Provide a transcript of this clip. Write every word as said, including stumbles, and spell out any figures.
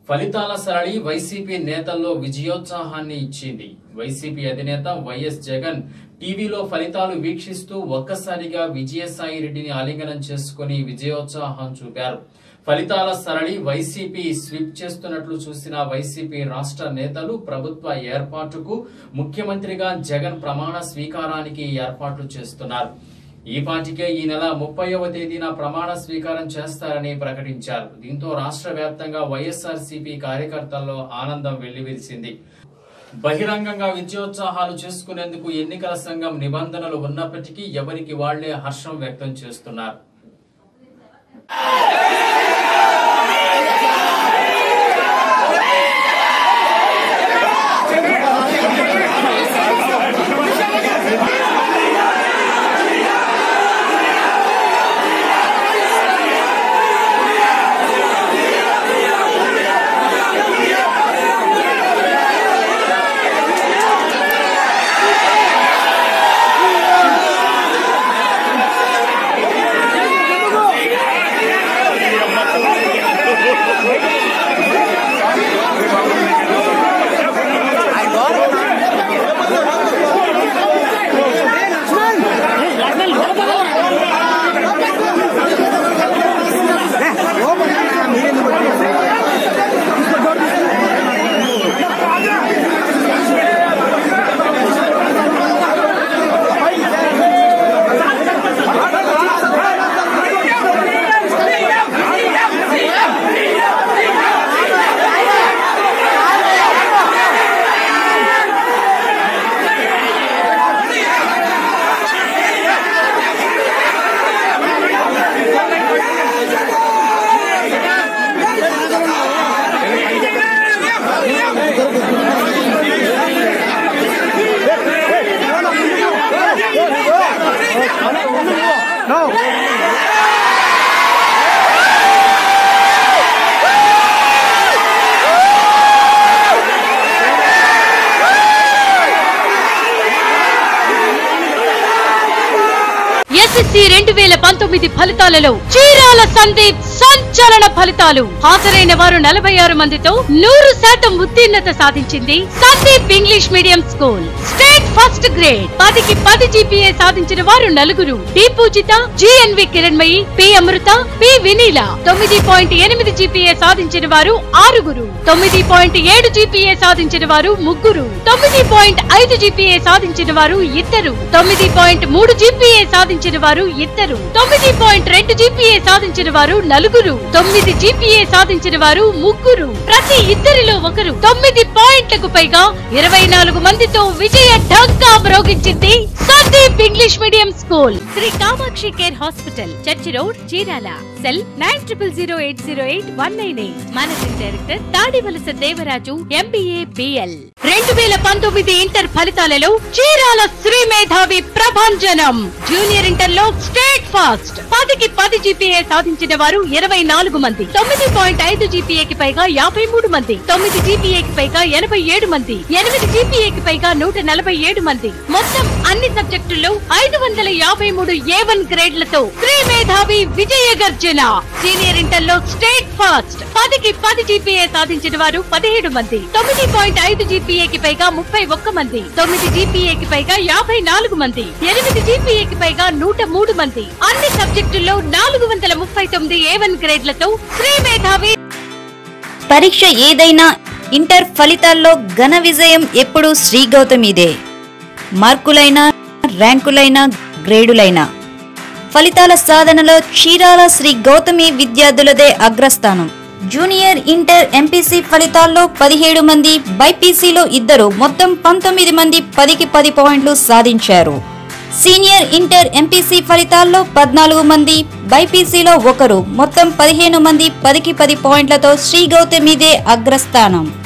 ఫలితాల సరళి వైసీపీ నేతల్లో విజయోత్సాహాన్ని ఇచ్చింది. వైసీపీ అధినేత వైఎస్ జగన్ టీవీలో ఫలితాలు వీక్షిస్తూ ఒక్కసారిగా విజయసాయి రెడ్డిని ఆలింగనం చేసుకుని విజయోత్సాహం చూపారు. ఫలితాల సరళి వైసీపీ స్వీప్ చేస్తున్నట్లు చూసిన వైసీపీ రాష్ట్ర నేతలు ప్రభుత్వ ఏర్పాటుకు ముఖ్యమంత్రిగా జగన్ ప్రమాణ స్వీకారానికి ఏర్పాట్లు చేస్తున్నారు. ఈ పాటికే ఈ నెల ముప్పైవ తేదీన ప్రమాణ స్వీకారం చేస్తారని ప్రకటించారు. దీంతో రాష్ట్ర వ్యాప్తంగా వైఎస్ఆర్సీపీ కార్యకర్తల్లో ఆనందం వెల్లివిరిసింది. బహిరంగంగా విజయోత్సాహాలు చేసుకునేందుకు ఎన్నికల సంఘం నిబంధనలు ఉన్నప్పటికీ ఎవరికి వాళ్లే హర్షం వ్యక్తం చేస్తున్నారు. ఎస్ఎస్సీ రెండు వేల పంతొమ్మిది ఫలితాలలో చీరాల సందీప్ సంచలన ఫలితాలు. హాజరైన వారు నలభై ఆరు మందితో నూరు శాతం ఉత్తీర్ణత సాధించింది Sandeep English medium school. State first grade పదికి పది జీపీఏ సాధించిన వారు నలుగురు. D Poojitha, GNV Kiranmayi, P Amrutha, P Vineela. తొమ్మిది పాయింట్ ఎనిమిది జీపీఏ సాధించిన వారు ఆరుగురు. తొమ్మిది పాయింట్ ఏడు జీపీఏ సాధించిన వారు ముగ్గురు. తొమ్మిది పాయింట్ ఐదు జీపీఏ సాధించిన వారు ఇద్దరు. తొమ్మిది పాయింట్ మూడు జీపీఏ సాధించిన వారు ఇద్దరు. తొమ్మిది పాయింట్ రెండు జీపీఏ సాధించిన వారు నలుగురు. తొమ్మిది జీపీఏ సాధించిన వారు ముగ్గురు. ప్రతి ఇద్దరిలో ఒకరు. తొమ్మిది పాయింట్లకు పైగా ఇరవై నాలుగు మందితో విజయ ఢంకా మ్రోగించింది Sandeep English medium school. Sri Kamakshi care hospital, church road, Chirala. Cell nine triple zero eight zero eight one nine eight. Managing director Tadivalasa Devaraju, MBA, BL. రెండు వేల పంతొమ్మిది ఇంటర్ ఫలితాలలో చీరాల శ్రీ మేధావి ప్రభంజనం. జూనియర్ ఇంటర్ లో స్టేట్ ఫాస్ట్ పదికి పది జీపీఏ సాధించిన వారు ఇరవై నాలుగు మంది. తొమ్మిది పాయింట్ ఐదు జీపీఏకి పైగా యాభై మూడు మంది. తొమ్మిది జీపీఏకి పైగా ఎనభై ఏడు మంది. ఎనిమిది జీపీఏకి పైగా నూట నలభై ఏడు మంది. మొత్తం అన్ని సబ్జెక్టుల్లో ఐదు వందల యాభై మూడు ఏ వన్ గ్రేడ్లతో శ్రీ మేధావి విజయ గర్జన. సీనియర్ ఇంటర్ లో స్టేట్ ఫాస్ట్ పదికి పది జీపీఏ సాధించిన వారు పదిహేడు మంది. తొమ్మిది పాయింట్ ఐదు జీపీఏకి పైగా ముప్పై ఒక్క మంది. తొమ్మిది జీపీఏకి పైగా యాభై నాలుగు మంది. ఎనిమిది జీపీఏకి పైగా నూట మూడు మంది. అన్ని సబ్జెక్టుల్లో నాలుగు వందల ముప్పై తొమ్మిది ఏ వన్ గ్రేడ్లతో శ్రీ మేధావి. పరీక్ష ఏదైనా ఇంటర్ ఫలితాల్లో ఘన విజయం ఎప్పుడూ శ్రీ గౌతమిదే. మార్కులైనా, ర్యాంకులైనా, గ్రేడులైనా ఫలితాల సాధనలో చీరాల శ్రీ గౌతమి విద్యార్థులదే అగ్రస్థానం. జూనియర్ ఇంటర్ ఎంపీసీ ఫలితాల్లో పదిహేడు మంది, బైపీసీలో ఇద్దరు, మొత్తం పంతొమ్మిది మంది పదికి పది పాయింట్లు సాధించారు. సీనియర్ ఇంటర్ ఎంపీసీ ఫలితాల్లో పద్నాలుగు మంది, బైపీసీలో ఒకరు, మొత్తం పదిహేను మంది పదికి పది పాయింట్లతో శ్రీ గౌతమిదే అగ్రస్థానం.